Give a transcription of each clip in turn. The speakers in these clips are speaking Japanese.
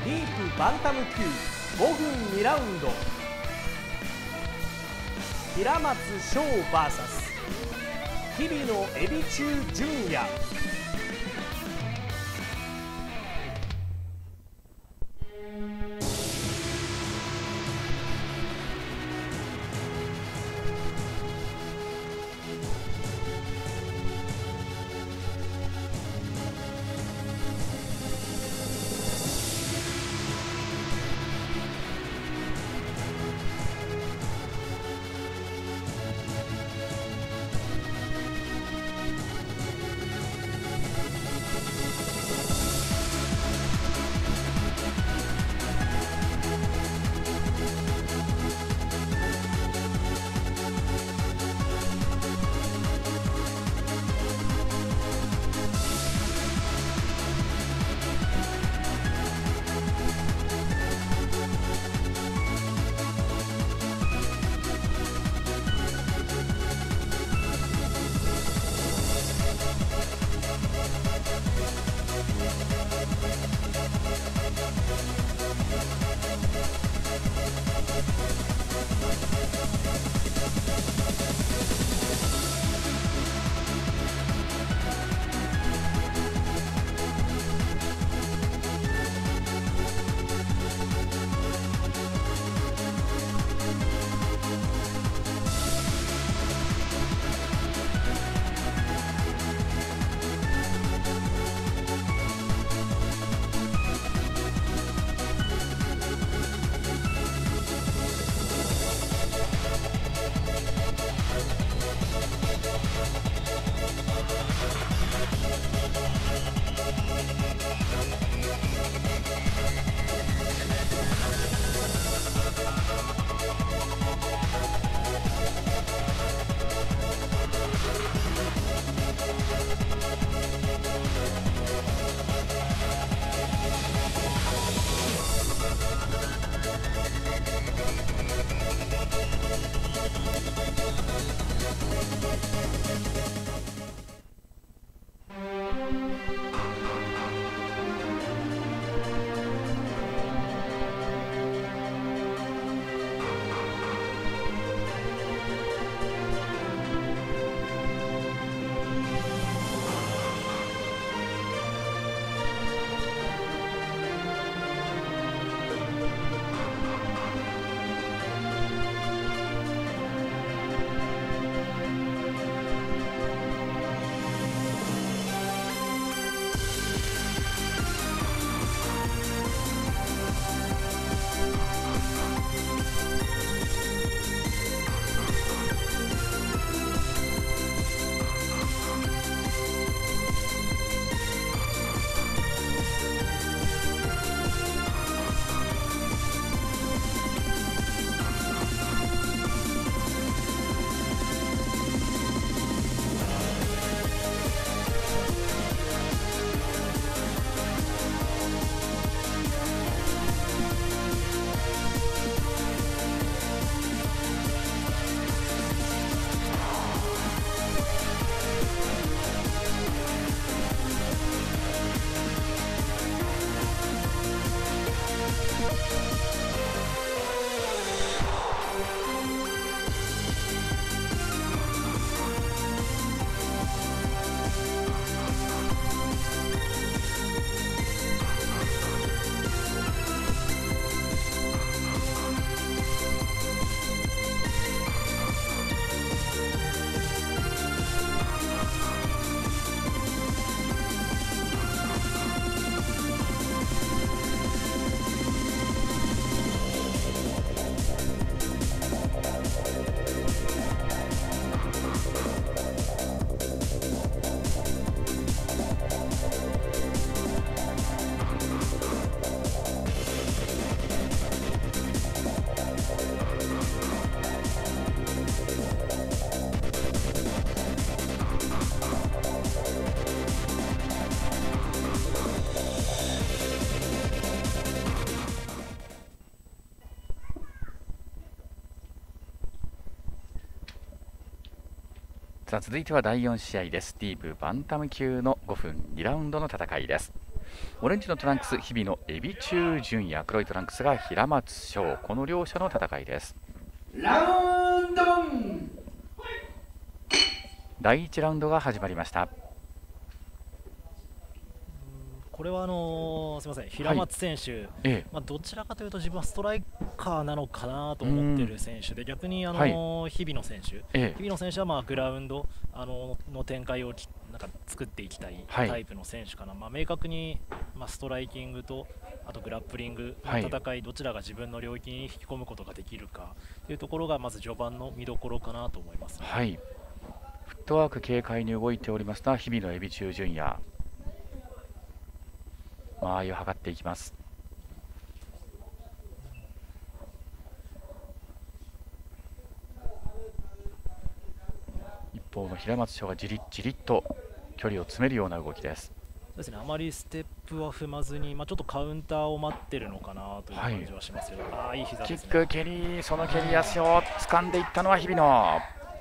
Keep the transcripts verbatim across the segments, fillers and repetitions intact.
ディープバンタム級ごふんにラウンド、平松翔 ブイエス 日々野エビ中純也。 さあ続いてはだいよん試合です。ディープバンタム級のごふんにラウンドの戦いです。 オレンジのトランクス日比野エビ中純也、黒いトランクスが平松翔、この両者の戦いです。 ラウンドだいいちラウンドが始まりました。 これはあのー、すみません、平松選手、はいええ、まあ、どちらかというと自分はストライカーなのかなと思っている選手で、逆に、あのーはい、日比野選手、ええ、日比野選手はまあグラウンド、あのー、の展開をなんか作っていきたいタイプの選手かな、はい、まあ、明確に、まあ、ストライキングとあとグラップリングの戦い、はい、どちらが自分の領域に引き込むことができるかというところがまず序盤の見どころかなと思います、ね、 はい、フットワーク軽快に動いておりますが日比野エビ中純也、間合いを測っていきます。一方の平松翔がじりじりっと距離を詰めるような動きです。 そうですね、あまりステップは踏まずに、まあ、ちょっとカウンターを待ってるのかなという感じはしますよ、はい、あいい膝ですね。 キック蹴り、その蹴り足を掴んでいったのは日比野。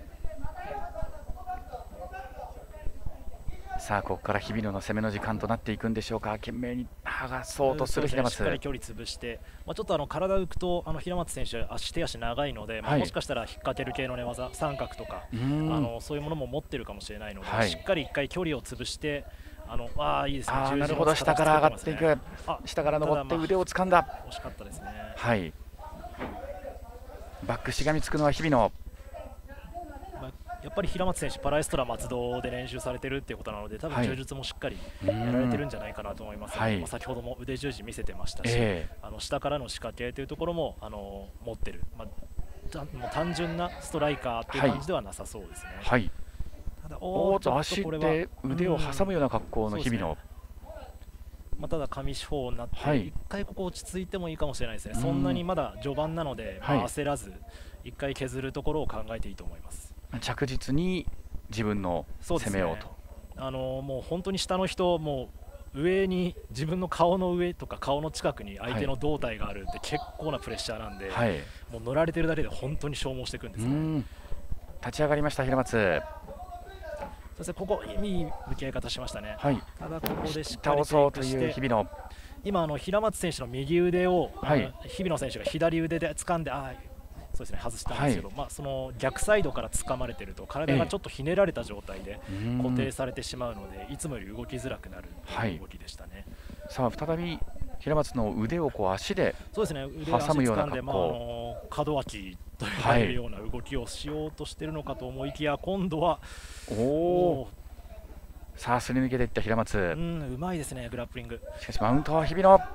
さあここから日比野の攻めの時間となっていくんでしょうか。懸命に剥がそうとする平松、 しっかり距離潰して、まあ、ちょっとあの体浮くとあの平松選手足手足長いので、まあ、もしかしたら引っ掛ける系の寝技三角とかあのそういうものも持ってるかもしれないので、はい、しっかり一回距離を潰してあのあいいですね。 あなるほど、下から上がっていく、下から登って腕を掴んだ、 まあ、惜しかったですね。 はい、バックしがみつくのは日比野。 やっぱり平松選手パラエストラ松戸で練習されてるっていうことなので、多分柔術もしっかりやられてるんじゃないかなと思います、ね、はい、先ほども腕十字見せてましたし、えー、あの下からの仕掛けというところもあの持ってる、まあ、もう単純なストライカーっていう感じではなさそうですね。 はい、ただおーっと足で腕を挟むような格好の日比野、 まあ、ただ上四方になって、はい、いっかいここ落ち着いてもいいかもしれないですね。そんなにまだ序盤なので、まあ、焦らずいっかい削るところを考えていいと思います。 着実に自分の攻めようと、 ね、あのもう本当に下の人も上に自分の顔の上とか顔の近くに相手の胴体があるって結構なプレッシャーなんで、はい、もう乗られてるだけで本当に消耗していくんですね。 立ち上がりました平松。 そしてここいい向き合い方しましたね、はい、ただここでしっかり倒そうという日比野。 今あの平松選手の右腕を、はい、日比野選手が左腕で掴んであそうですね、外したんですけど、はい、まあ、その逆サイドから掴まれてると体がちょっとひねられた状態で固定されてしまうので、いつもより動きづらくなる動きでしたね。 はい、さあ再び平松の腕をこう足でそうですね、腕を挟むような格好、まあ、あの角脇と呼ばれるような動きをしようとしているのかと思いきや、はい、今度はおおさあすり抜けていった平松、うんうまいですねグラップリング。 しかしマウントは日比野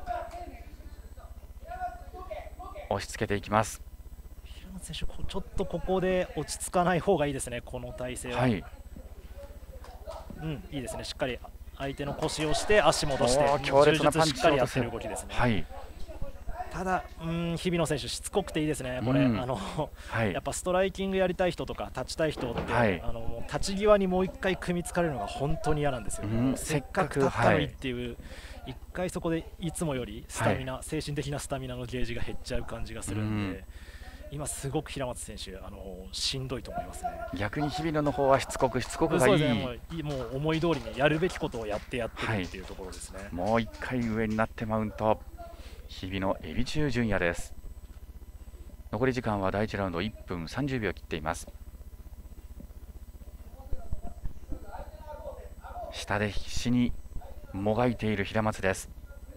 押し付けていきます。 選手ちょっとここで落ち着かない方がいいですね、この体勢は。はい、うん、いいですね、しっかり相手の腰をして足戻して強烈なパンチしっかりやってる動きですね。 はい、 ただうん日比野選手しつこくていいですねこれ、うん、あのはい、やっぱストライキングやりたい人とか立ちたい人って、はい、あの立ち際にもう一回組みつかれるのが本当に嫌なんですよ、うん、せっかく立ったのにっていう、はい、一回そこでいつもよりスタミナ、はい、精神的なスタミナのゲージが減っちゃう感じがするんで、うん、今すごく平松選手あのしんどいと思いますね。 逆に日比野の方はしつこくしつこくがいい、 ね、もう、もう思い通りにやるべきことをやってやってるっていうところですね。はい、 もう一回上になってマウント日比野エビ中純也です。残り時間はだいいちラウンドいっぷんさんじゅうびょう切っています。下で必死にもがいている平松です。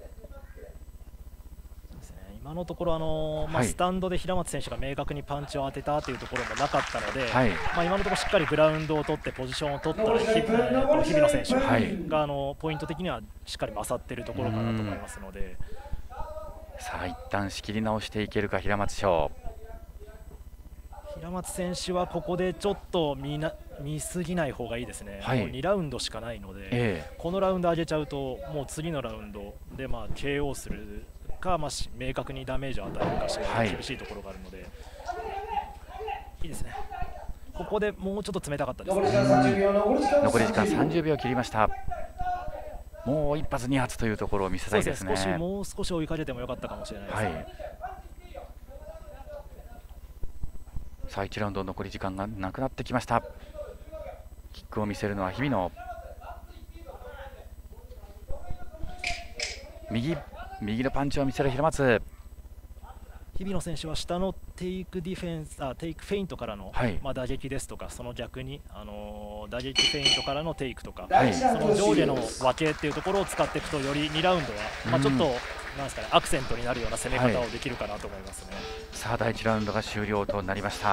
今のところ、あのーまあ、スタンドで平松選手が明確にパンチを当てたというところもなかったので、はい、まあ、今のところしっかりグラウンドを取ってポジションを取った日比野選手が、はい、あのポイント的にはしっかり勝っているところかなと思いますので、 さあ一旦仕切り直していけるか平松翔。 平松選手はここでちょっと見な見すぎない方がいいですね、はい、もうにラウンドしかないので、えー、このラウンド上げちゃうともう次のラウンドでまあ ケーオー するか、まあ、明確にダメージを与えるかしら厳しいところがあるので、はい、いいですね。ここでもうちょっと冷たかったですね。 残り時間さんじゅうびょう切りました。もう一発二発というところを見せたいですね。 少しもう少し追いかけてもよかったかもしれないですね。はい、 さあいちラウンド残り時間がなくなってきました。キックを見せるのは日比野。 右右のパンチを見せる平松。 日比野選手は下のテイクディフェンス、あテイクフェイントからの、はい、まあ打撃ですとか、その逆に、あのー、打撃フェイントからのテイクとか、はい、その上下の分けっていうところを使っていくと、よりにラウンドは、まあ、ちょっと、うん、なんですかね、アクセントになるような攻め方をできるかなと思いますね。はい、 さあだいいちラウンドが終了となりました。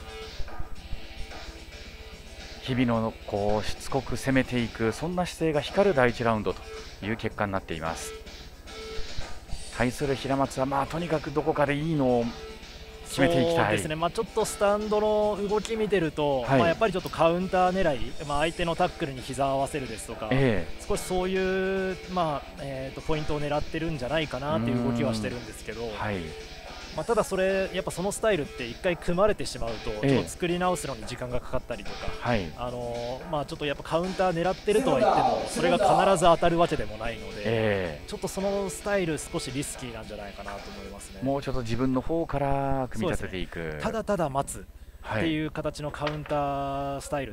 日比野のこうしつこく攻めていく、そんな姿勢が光るだいいちラウンドという結果になっています。対する平松は、まあ、とにかくどこかでいいのを決めていきたい。 そうですね、まあ、ちょっとスタンドの動き見てると、はい、まあ、やっぱりちょっとカウンター狙い、まあ、相手のタックルに膝を合わせるですとか、えー、少しそういう、まあえー、とポイントを狙ってるんじゃないかなという動きはしてるんですけど、はい、まあ、ただそれやっぱそのスタイルっていっかい組まれてしまうと、ちょっと作り直すのに時間がかかったりとか、はい、あのー、まあ、ちょっとやっぱカウンター狙ってるとは言ってもそれが必ず当たるわけでもないので、えー、ちょっとそのスタイル少しリスキーなんじゃないかなと思いますね。 もうちょっと自分の方から組み立てていく、 ね、ただただ待つっていう形のカウンタースタイルって、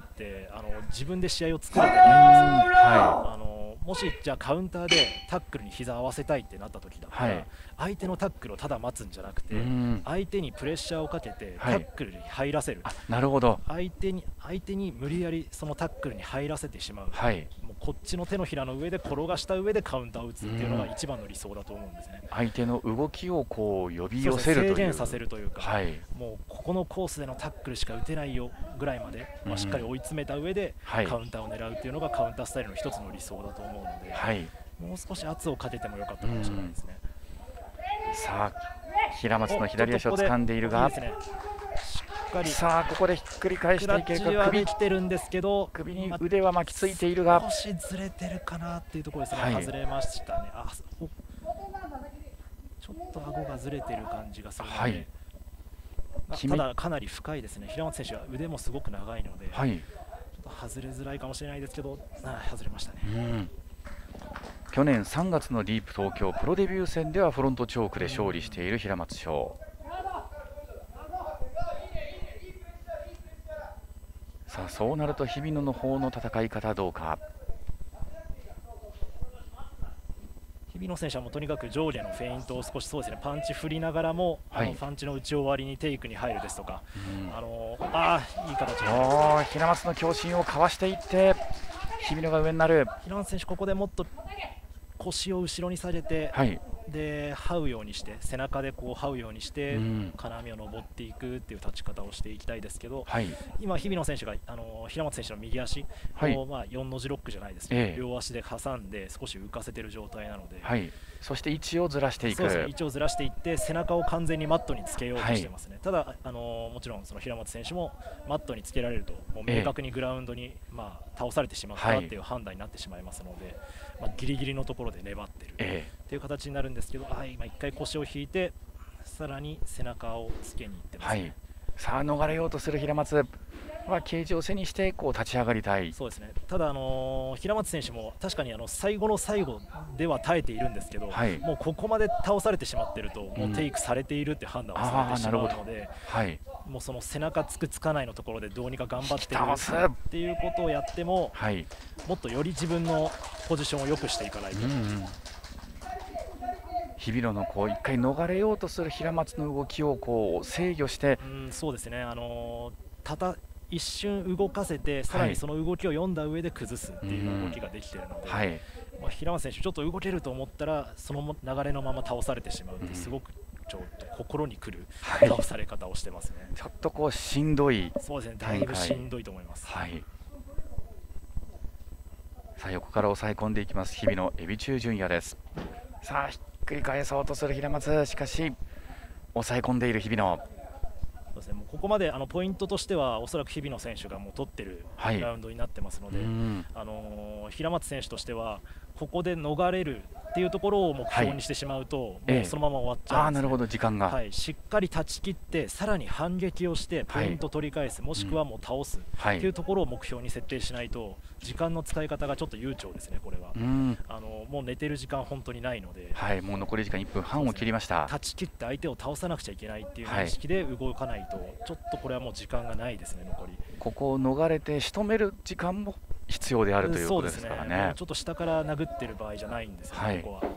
あの自分で試合を作れてないんですよね。はい、あのもしじゃあカウンターでタックルに膝を合わせたいってなった時だったら、はい、相手のタックルをただ待つんじゃなくて、相手にプレッシャーをかけてタックルに入らせる、 はい、なるほど、 相手に相手に無理やりそのタックルに入らせてしまう、はい、もうこっちの手のひらの上で転がした上でカウンターを打つっていうのが一番の理想だと思うんですね。 相手の動きをこう呼び寄せるという、 制限させるというか、はい、もうここのコースでのタックルしか打てないよぐらいまで、まあ、しっかり追い詰めた上でカウンターを狙うっていうのがカウンタースタイルの一つの理想だと思うので、はい、もう少し圧をかけてもよかったかもしれないですね。 さあ平松の左足を掴んでいるが、いいですね、しっかりさあここでひっくり返していけるか。 クラッチはできてるんですけど、 首に腕は巻きついているが、 少しずれてるかなっていうところですね。はい、外れましたね。あ、ちょっと顎がずれてる感じがするので、はい、ただかなり深いですね。平松選手は腕もすごく長いので、はい、ちょっと外れづらいかもしれないですけど、あ、外れましたね。うん、 去年さんがつのディープ東京プロデビュー戦ではフロントチョークで勝利している平松翔。さあそうなると日比野の方の戦い方どうか。 日比野選手はもうとにかく上下のフェイントを少しそうですね、パンチ振りながらも、はい、あのパンチの打ち終わりにテイクに入るですとか、うん、あのあいい形で平松の強振をかわしていって日比野が上になる。 平松選手ここでもっと腰を後ろに下げて、はい、で這うようにして背中でこう這うようにして、うん、金網を登っていくっていう立ち方をしていきたいですけど、はい、今日比野選手があの平松選手の右足を、はい、まあ、よんの字ロックじゃないですけど、ええ、両足で挟んで少し浮かせている状態なので、 はい、そして位置をずらしていく。 そうですね、位置をずらしていって背中を完全にマットにつけようとしてますね。はい、ただあのもちろんその平松選手もマットにつけられるともう明確にグラウンドに、まあ、倒されてしまったっていう判断になってしまいますので、まあ、ギリギリのところで粘ってるっていう形になるんですけど、はい、今いっかい腰を引いてさらに背中をつけにいってますね。はい、 さあ逃れようとする平松はケージを背にしてこう立ち上がりたい。 そうですね、ただ、あのー、平松選手も確かにあの最後の最後では耐えているんですけど、はい、もうここまで倒されてしまっていると、うん、もうテイクされているって判断をされてしまうので、はい、もうその背中つくつかないのところでどうにか頑張っているっていうことをやっても、はい、もっとより自分のポジションを良くしていかないと。うんうん、 日比野のこう一回逃れようとする平松の動きをこう制御して、 うん、そうですね、あのー、たた一瞬動かせてさらにその動きを読んだ上で崩すっていう動きができているので、はい、まあ、平松選手ちょっと動けると思ったらその流れのまま倒されてしまうってすごくちょっと心にくる倒され方をしてますね。 はい、ちょっとこうしんどい。 そうですね、だいぶしんどいと思います。はい、 さあ横から抑え込んでいきます日比野エビ中純也です。さあひっくり返そうとする平松、しかし抑え込んでいる日比野。 そうですね、もうここまであのポイントとしてはおそらく日比野選手がもう取ってるラウンドになってますので、はい、あのー、平松選手としてはここで逃れるっていうところを目標にしてしまうと、はい、もうそのまま終わっちゃうんですね。あ、なるほど、時間が、はい、しっかり断ち切ってさらに反撃をしてポイント取り返す、はい、もしくはもう倒すっていうところを目標に設定しないと時間の使い方がちょっと悠長ですね。これは、うん、あのもう寝てる時間本当にないので、 はい、もう残り時間いっぷんはんを切りました。 断ち切って相手を倒さなくちゃいけないっていう認識で動かないと、はい、ちょっとこれはもう時間がないですね。残りここを逃れて仕留める時間も必要であるということですからね。 ちょっと下から殴ってる場合じゃないんですよね、はい、ここは。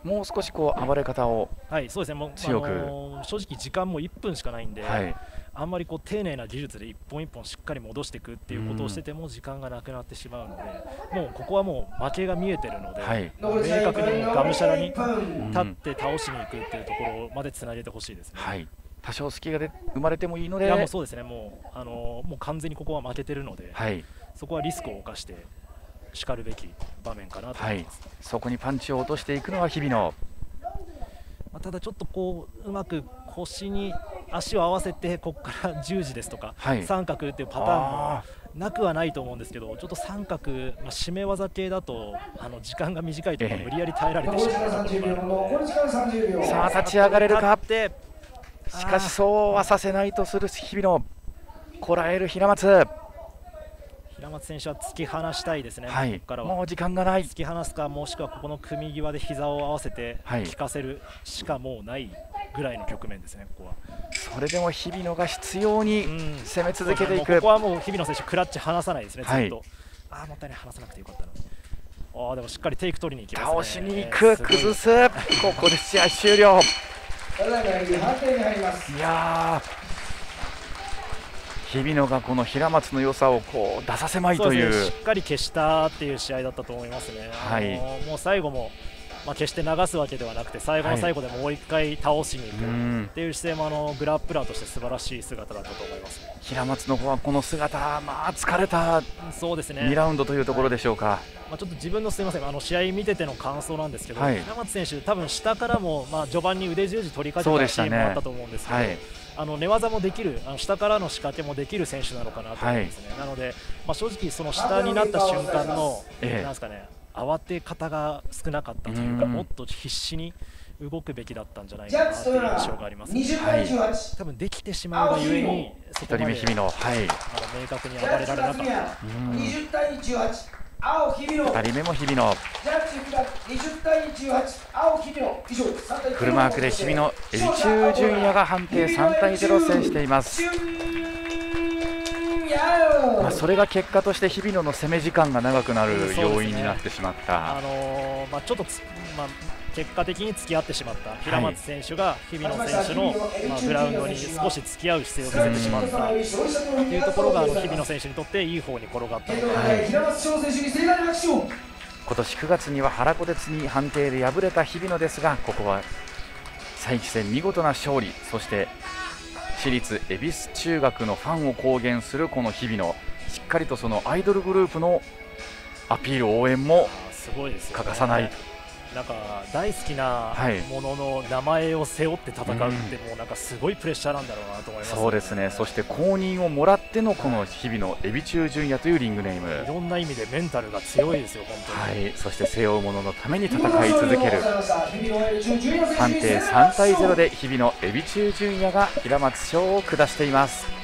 もう少しこう暴れ方をはいそうですねもう強く、あのー、正直時間もいっぷんしかないんで、はい、あんまりこう丁寧な技術で一本一本しっかり戻していくっていうことをしてても時間がなくなってしまうので、もうここはもう負けが見えてるので、はい、明確にがむしゃらに立って倒しにいくっていうところまでつなげてほしいですね。はい、 多少隙がで生まれてもいいので、 いやもうそうですね、もう、あのー、もう完全にここは負けてるので、はい、そこはリスクを冒してしかるべき場面かなと思います。はい、 そこにパンチを落としていくのは日比野。 まあ、ただちょっとこううまく腰に足を合わせてここから十字ですとか、はい、三角っていうパターンもなくはないと思うんですけど、ちょっと三角、まあ、締め技系だとあの時間が短いとか無理やり耐えられてしまうところがあるので、 さあ立ち上がれるか。しかしそうはさせないとする日比野、こらえる平松。 平松選手は突き放したいですね、 はい、 ここからはもう時間がない。 突き放すか、もしくはここの組み際で膝を合わせて効かせるしかもうないぐらいの局面ですね、ここは。 それでも日比野が執拗に攻め続けていく、 うん、ここはもう日比野選手、クラッチ離さないですね、ずっと。はい、ああ、もったいない、離さなくてよかったのに。ああ、でもしっかりテイク取りに行きますね。 倒しに行く、崩す、ここで試合終了。いやー、日比野がこの平松の良さをこう出させまいという、 そうですね、しっかり消したっていう試合だったと思いますね。はい、あのー、もう最後も、まあ、決して流すわけではなくて、最後の最後でもう一回倒しに行くっていう姿勢も、あのグラップラーとして素晴らしい姿だったと思います、ね。 平松の方はこの姿、まあ、疲れたそうですね、 にラウンドというところでしょうか。はい、 まあ、ちょっと自分のすみません、あの試合見てての感想なんですけど、はい、平松選手、多分下からも、まあ、序盤に腕十字取りかけたシーンもあったと思うんですけど、あの寝技もできる、あの下からの仕掛けもできる選手なのかなと思うんですね。はい、なので、まあ、正直、その下になった瞬間の、ええ、なんですかね、慌て方が少なかったというか、もっと必死に動くべきだったんじゃないかなという印象があります。はい、多分できてしまうがゆえに、そこまで日比野、はい、 あの明確に暴れられなかった。 にじゅうたいじゅうはち、青日比野。 ふたりめも日比野。 にじゅうたいじゅうはち、青日比野。以上、 フルマークで日比野、エビ中純也が判定さんたいゼロ制しています。まあそれが結果として日比野の攻め時間が長くなる要因になってしまった、ね、 あのーまあ、ちょっとつ、まあ、結果的に付き合ってしまった平松選手が日比野選手の、まあ、グラウンドに少し付き合う姿勢を見せてしまったというところが、あの日比野選手にとっていい方に転がったので、はい、 今年くがつには原小鉄に判定で敗れた日比野ですが、ここは再起戦見事な勝利、そして私立恵比寿中学のファンを公言するこの日比野、しっかりとそのアイドルグループのアピール応援も欠かさない。 なんか大好きなものの名前を背負って戦うって、もうなんかすごいプレッシャーなんだろうなと思います、ね。 そうですね。そして公認をもらってのこの日々のエビ中純也というリングネーム。 いろんな意味でメンタルが強いですよ、本当に。 はい。そして背負うもののために戦い続ける。判定さんたいゼロで日々のエビ中純也が平松翔を下しています。